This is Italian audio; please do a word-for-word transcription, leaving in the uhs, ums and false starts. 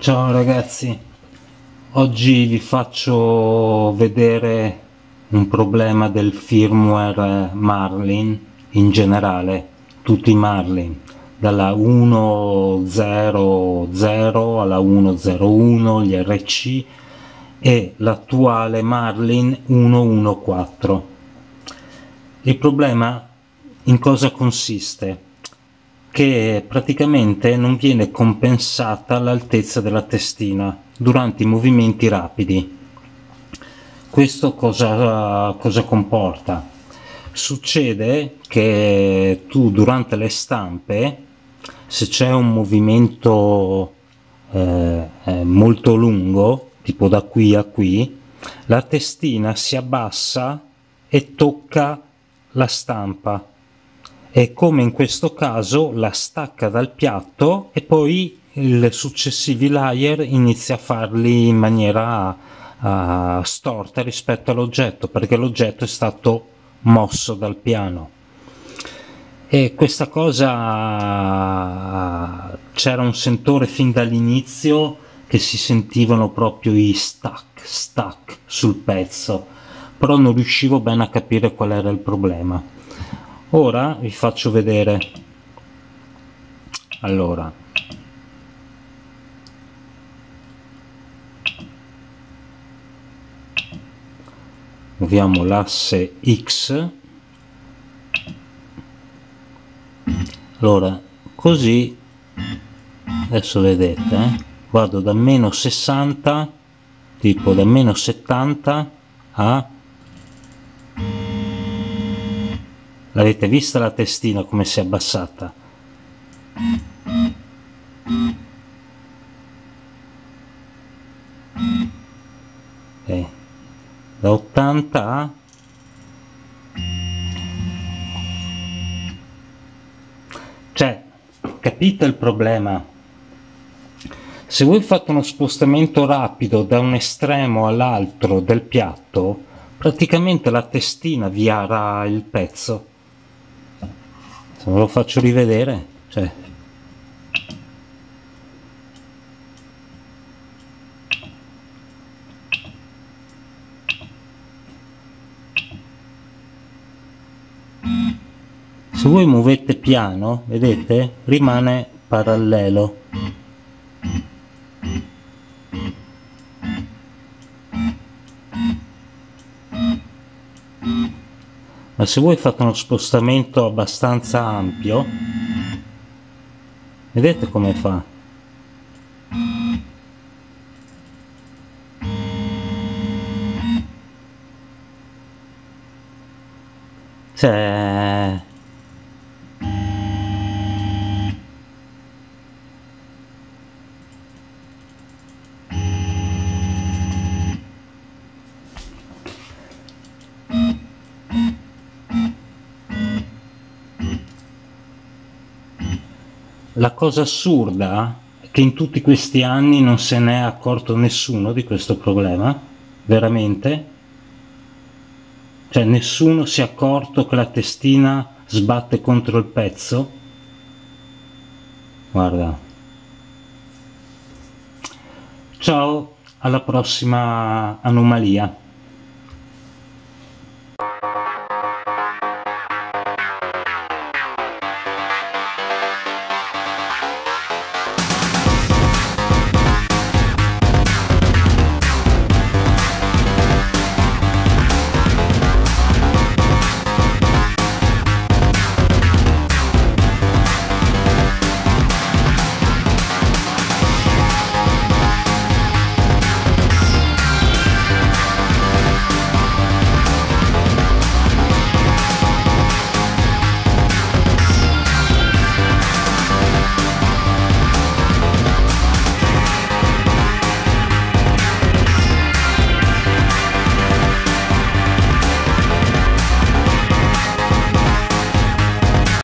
Ciao ragazzi, oggi vi faccio vedere un problema del firmware Marlin in generale, tutti i Marlin, dalla uno punto zero zero alla uno punto zero uno, gli R C e l'attuale Marlin uno punto uno punto quattro. Il problema in cosa consiste? Che praticamente non viene compensata l'altezza della testina durante i movimenti rapidi. Questo cosa, cosa comporta? Succede che tu durante le stampe, se c'è un movimento eh, eh, molto lungo, tipo da qui a qui, la testina si abbassa e tocca la stampa, e come in questo caso la stacca dal piatto e poi i successivi layer inizia a farli in maniera uh, storta rispetto all'oggetto, perché l'oggetto è stato mosso dal piano. E questa cosa, c'era un sentore fin dall'inizio che si sentivano proprio i stack stack sul pezzo, però non riuscivo bene a capire qual era il problema. Ora vi faccio vedere. Allora, muoviamo l'asse X. Allora, così adesso vedete, eh? Vado da meno sessanta, tipo da meno settanta a... L'avete vista la testina come si è abbassata? Okay. Da ottanta a... Cioè, capite il problema? Se voi fate uno spostamento rapido da un estremo all'altro del piatto, praticamente la testina vi ara il pezzo. Se ve lo faccio rivedere, cioè... Se voi muovete piano, vedete, rimane parallelo. Ma se voi fate uno spostamento abbastanza ampio, vedete come fa? Cioè... La cosa assurda è che in tutti questi anni non se ne è accorto nessuno di questo problema, veramente. Cioè nessuno si è accorto che la testina sbatte contro il pezzo. Guarda. Ciao, alla prossima anomalia.